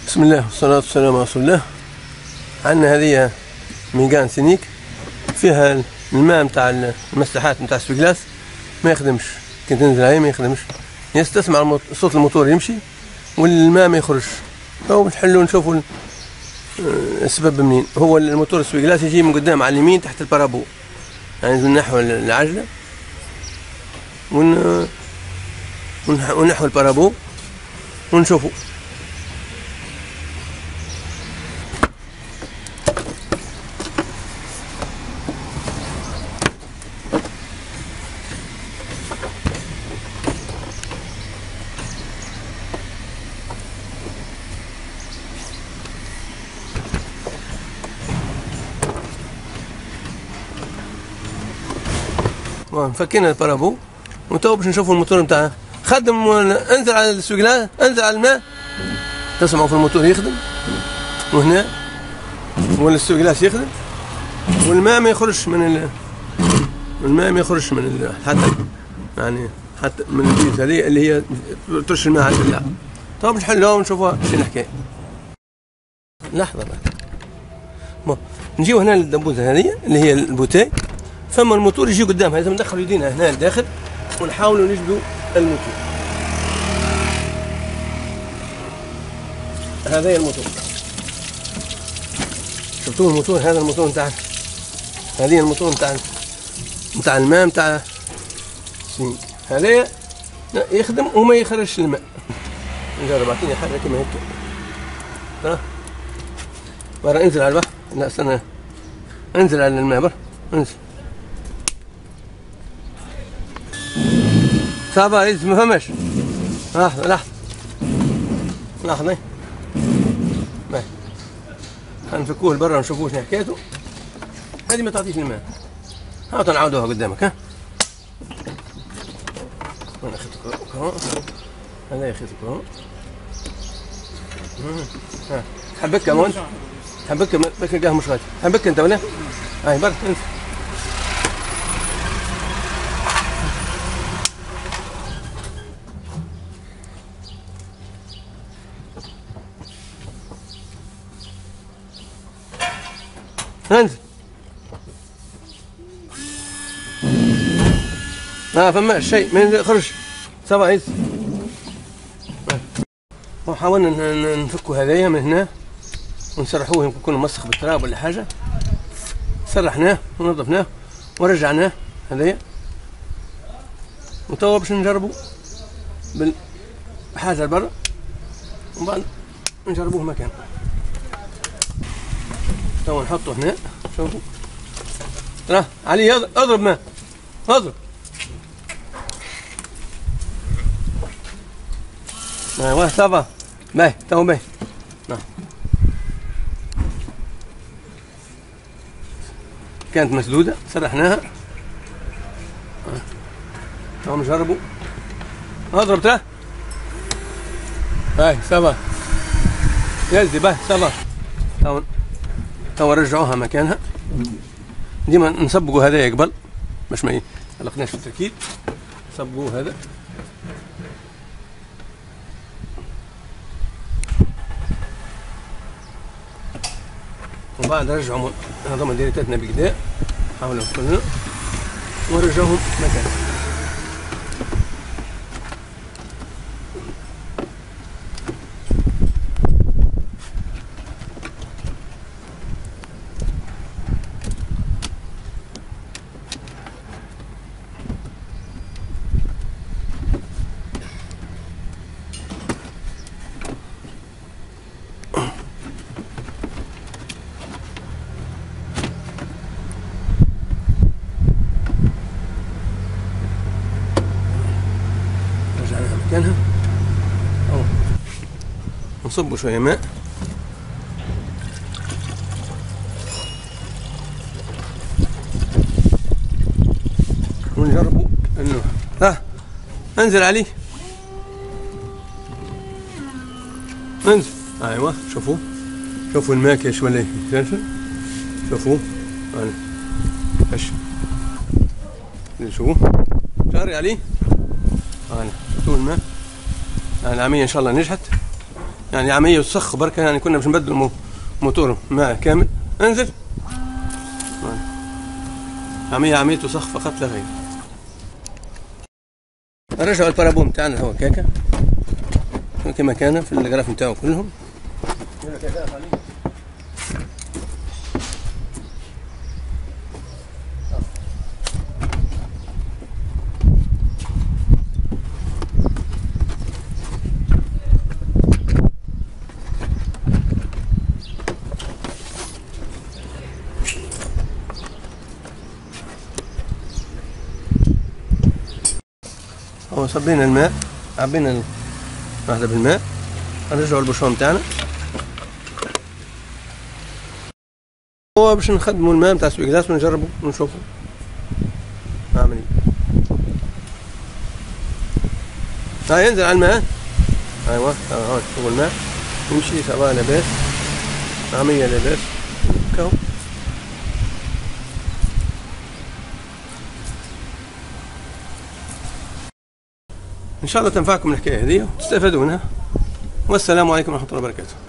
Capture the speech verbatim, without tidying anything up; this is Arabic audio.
بسم الله والصلاة والسلام على رسول الله. عندنا هذه ميغان سينيك فيها الماء نتاع المساحات نتاع السويكلاس ما يخدمش، كي تنزل عليه ما يخدمش، تسمع صوت الموتور يمشي والماء ما يخرجش. هو نحلو نشوفوا السبب منين. هو الموتور السويكلاس يجي من قدام على اليمين تحت البارابو، يعني من نحو العجلة ون ونحو البارابو ونشوفوا. فكينا البارابو وتو باش نشوفوا الموتور نتاعها خدم. انزل على السويكلاس، انزل على الماء، تسمعوا في الموتور يخدم، وهنا ولا السويكلاس يخدم والماء ما يخرجش من ال... الماء ما يخرجش من ال... حتى يعني حتى من البيت هذه اللي هي ترش الماء على الشلاع. تو باش نحلوها ونشوفوها شنو الحكايه. لحظه بقى نجيو هنا للدبوزه هذه اللي هي البوتاي، فما الموتور يجي قدامها، لازم ندخلوا يدينا هنا لداخل ونحاولوا نجبدوا الموتور. هذا الموتور، شفتوه الموتور؟ هذا الموتور نتاع هذه الموتور نتاع نتاع الماء نتاع سينيك. هذا يخدم وما يخرجش الماء. نجرب، اعطيني حاجه كما هيك. ها برا، انزل على البحر. لا استنى، انزل على الماء برا، انزل. صافا يز ما فهمش. لحظة لحظة لحظة باهي، نفكوه لبرا ونشوفوه شنو حكايته. هذه ما تعطيش الماء، هاو تنعاودوها قدامك. ها انا اخذتك اهو، هذا اخذتك اهو. ها تحبك كمان، تحبك باش نلقاه مش غادي. تحبك انت ولا؟ هاي برا انزل. انزل. ما فماش شيء، ما يخرجش. صافا عيز. وحاولنا نفكوا هذايا من هنا ونسرحوه، يمكن يكون مسخ بالتراب ولا حاجه. سرحناه ونظفناه ورجعناه هذايا، وتوا باش نجربوا بالحاجه لبرا ومن بعد نجربوه مكان. تو نحطه هنا، شوفوا. راه علي اضرب ماء، اضرب. ايوا صافا باهي، تو باهي. نعم كانت مسدوده، سرحناها. تو نجربوا. اضرب ترى. باهي صافا يزي، باهي صافا. تو تو نرجعوها مكانها. ديما نصبقوا هذايا قبل باش ما يقلقناش في التركيب. نصبقوا هذا ومن بعد نرجعوا هذوما ديريتاتنا بكدا، نحاولوا نقفلنا ونرجعوهم مكانها. مكانها أو نصبوا شوية ماء ونجربوا انه ها. انزل عليه، انزل. ايوه شوفوا، شوفوا الماء كيش ولا يفلفل. شوفوا انا ايش شوفوا جاري عليه. انا شفتوا الماء. العملية ان شاء الله نجحت. يعني عملية وسخ بركة، يعني كنا باش نبدل موتور ماء كامل. انزل عملية عملية وسخ فقط لا غير. نرجعوا البارابوم تاعنا هو كاكا كما كان في الغراف نتاعو كلهم. هو صبينا الماء، عبينا واحدة بالماء، نرجعوا البوشون تاعنا. هو باش نخدموا الماء نتاع السويكلاس ونجربوا ونشوفوا نعمل ايه. هاي ينزل على الماء، ايوا هاي هو الماء يمشي سواء لاباس، عملية لاباس كاو. إن شاء الله تنفعكم الحكاية هذه وتستفادوا منها، والسلام عليكم ورحمة الله وبركاته.